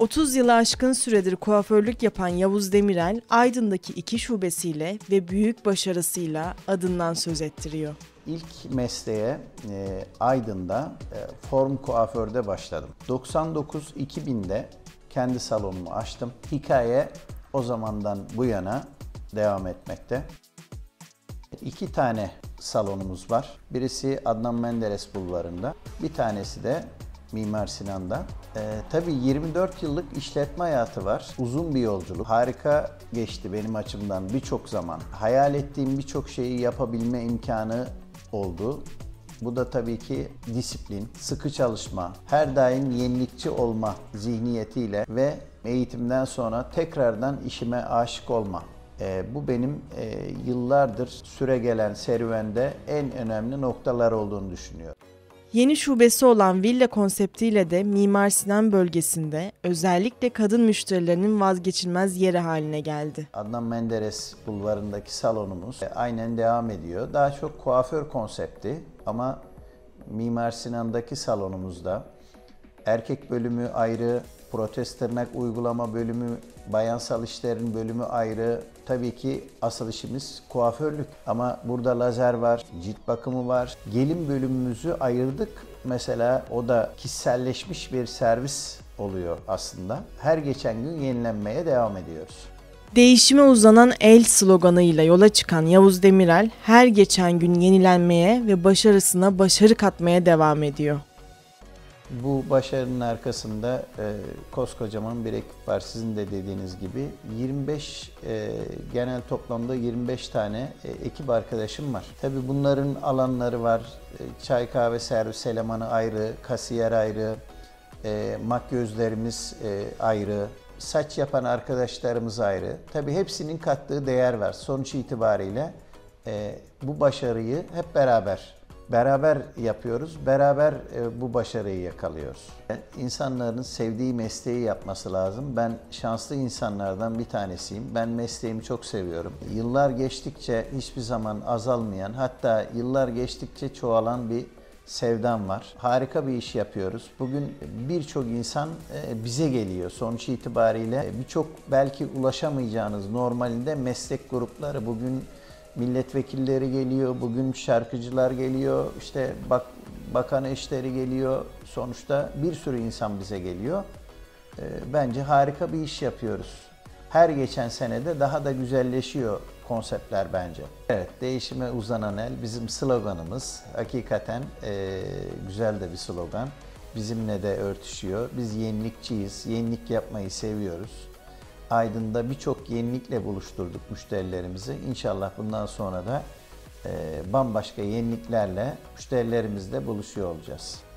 30 yılı aşkın süredir kuaförlük yapan Yavuz Demirel, Aydın'daki 2 şubesiyle ve büyük başarısıyla adından söz ettiriyor. İlk mesleğe Aydın'da form kuaförde başladım. 99-2000'de kendi salonumu açtım. Hikaye o zamandan bu yana devam etmekte. 2 tane salonumuz var. Birisi Adnan Menderes Bulvarı'nda, bir tanesi de Mimar Sinan'da. Tabii 24 yıllık işletme hayatı var. Uzun bir yolculuk. Harika geçti benim açımdan birçok zaman. Hayal ettiğim birçok şeyi yapabilme imkanı oldu. Bu da tabii ki disiplin, sıkı çalışma, her daim yenilikçi olma zihniyetiyle ve eğitimden sonra tekrardan işime aşık olma. Bu benim yıllardır süregelen serüvende en önemli noktalar olduğunu düşünüyorum. Yeni şubesi olan villa konseptiyle de Mimar Sinan bölgesinde özellikle kadın müşterilerinin vazgeçilmez yeri haline geldi. Adnan Menderes Bulvarı'ndaki salonumuz aynen devam ediyor. Daha çok kuaför konsepti ama Mimar Sinan'daki salonumuzda erkek bölümü ayrı, protez tırnak uygulama bölümü, bayansal işlerin bölümü ayrı. Tabii ki asıl işimiz kuaförlük. Ama burada lazer var, cilt bakımı var. Gelin bölümümüzü ayırdık. Mesela o da kişiselleşmiş bir servis oluyor aslında. Her geçen gün yenilenmeye devam ediyoruz. Değişime uzanan el sloganıyla yola çıkan Yavuz Demirel her geçen gün yenilenmeye ve başarısına başarı katmaya devam ediyor. Bu başarının arkasında koskocaman bir ekip var. Sizin de dediğiniz gibi 25 genel toplamda 25 tane ekip arkadaşım var. Tabii bunların alanları var. Çay kahve servis elemanı ayrı, kasiyer ayrı, makyözlerimiz ayrı, saç yapan arkadaşlarımız ayrı. Tabii hepsinin kattığı değer var. Sonuç itibariyle bu başarıyı hep beraber yapıyoruz, beraber bu başarıyı yakalıyoruz. İnsanların sevdiği mesleği yapması lazım. Ben şanslı insanlardan bir tanesiyim. Ben mesleğimi çok seviyorum. Yıllar geçtikçe hiçbir zaman azalmayan, hatta yıllar geçtikçe çoğalan bir sevdam var. Harika bir iş yapıyoruz. Bugün birçok insan bize geliyor. Sonuç itibariyle birçok belki ulaşamayacağınız normalinde meslek grupları bugün milletvekilleri geliyor, bugün şarkıcılar geliyor, işte bakan eşleri geliyor. Sonuçta bir sürü insan bize geliyor. Bence harika bir iş yapıyoruz. Her geçen senede daha da güzelleşiyor konseptler bence. Evet, değişime uzanan el bizim sloganımız. Hakikaten güzel de bir slogan. Bizimle de örtüşüyor. Biz yenilikçiyiz, yenilik yapmayı seviyoruz. Aydın'da birçok yenilikle buluşturduk müşterilerimizi. İnşallah bundan sonra da bambaşka yeniliklerle müşterilerimizle buluşuyor olacağız.